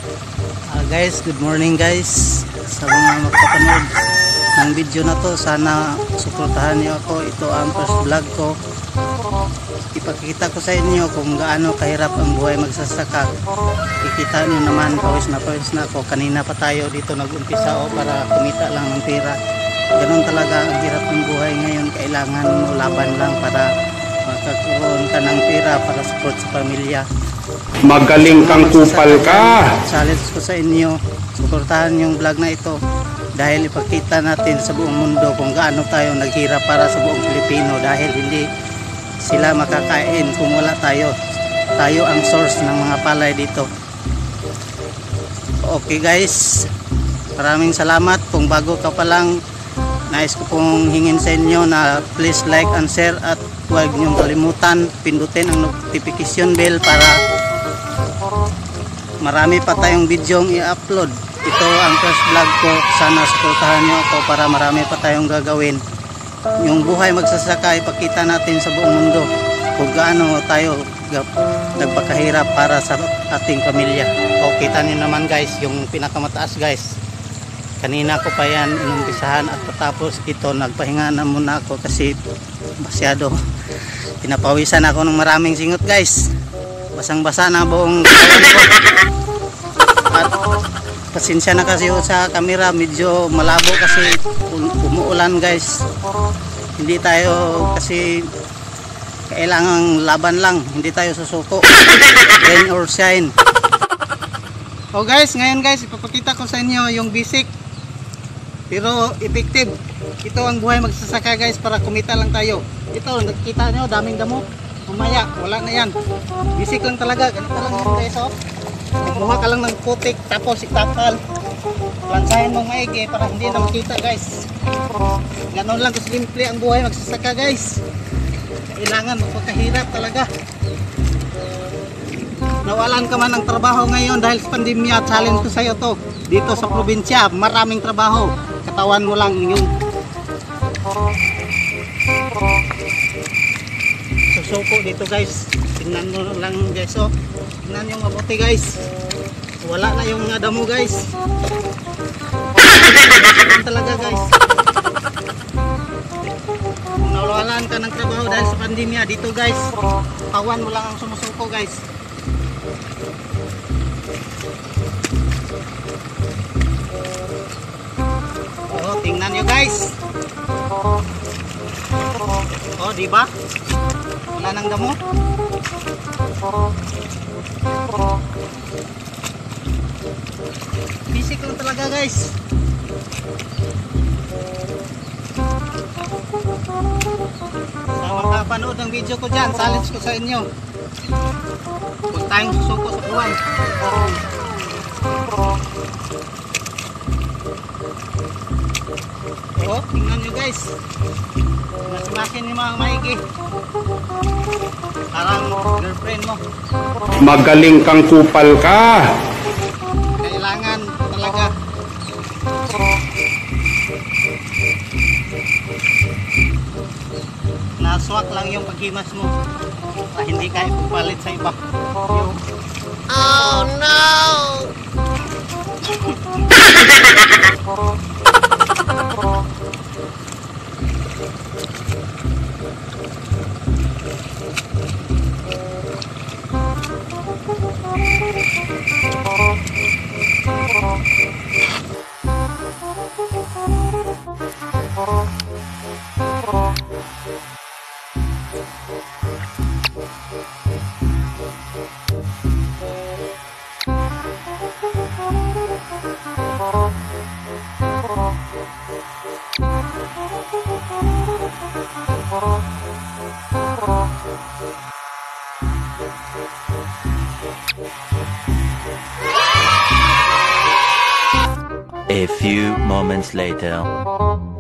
Guys, good morning guys. Sa mga magpapanood ng video na to, sana suportahan niyo ako. Ito ang first vlog ko. Ipakita ko sa inyo kung gaano kahirap ang buhay magsasaka. Kikita niyo naman, pawis na ako. Kanina pa tayo dito nag-umpisa para kumita lang ng pera. Ganun talaga ang hirap ng buhay ngayon. Kailangan mo laban lang para makakaroon ka ng pera para support sa pamilya. Magaling kang kupal ka. Challenge ko sa inyo, suportahan yung vlog na ito dahil ipakita natin sa buong mundo kung gaano tayo naghirap para sa buong Pilipino, dahil hindi sila makakain kung wala tayo. Tayo ang source ng mga palay dito. Okay guys, maraming salamat. Kung bago ka pa lang, nais ko pong hingin sa inyo na please like and share, at huwag niyong kalimutan pindutin ang notification bell para marami pa tayong video i-upload. Ito ang first vlog ko. Sana suportahan niyo ako para marami pa tayong gagawin. Yung buhay magsasaka, ipakita natin sa buong mundo kung gaano tayo nagpakahirap para sa ating pamilya. O kita niyo naman guys, yung pinakamataas guys. Kanina ko pa yan inumpisahan at patapos ito nagpahinga na muna ako kasi masyado pinapawisan ako ng maraming singot guys. Basang-basa na buong katawan ko. At pasensya na kasi sa camera, medyo malabo kasi umuulan guys. Hindi tayo kasi kailangang laban lang, hindi tayo susuko. Rain or shine. Oh guys, ngayon guys, ipapakita ko sa inyo yung basic pero effective. Ito ang buhay magsasaka guys, para kumita lang tayo. Ito, nakikita nyo, daming damo. Mamaya, wala na yan. Basic lang talaga, ganito lang yan guys. Oh. Kumuha ka lang ng putik, tapos itapal. Lansahin mong maigi para hindi na makita guys. Ganon lang kasimple ang buhay magsasaka guys. Kailangan magpakahirap talaga. Nawalan ka man ng trabaho ngayon dahil sa pandemya, challenge ko sa iyo to. Dito sa probinsya, maraming trabaho. Katawan mo lang yung susuko dito guys. Tingnan mo lang guys. Oh. Tingnan yung mabuti guys. Wala na yung damo guys. Talaga guys. Kung nawalan ka ng trabaho dahil sa pandemya, dito guys, kawan mo lang ang sumusuko guys. Oh, tingnan nyo guys. Oh, di ba? Wala nang damo. Basic lang talaga guys. Sa makapanood ng video ko dyan, challenge ko sa inyo. Huwag tayong susuko sa buwan. Oh, tingnan nyo guys. Nasimasin ni mga maigi. Parang girlfriend mo. Magaling kang kupal ka. Kailangan talaga. Naswak lang yung paghimas mo. Hindi ka ipapalit sa iba. Oh no! A few moments later.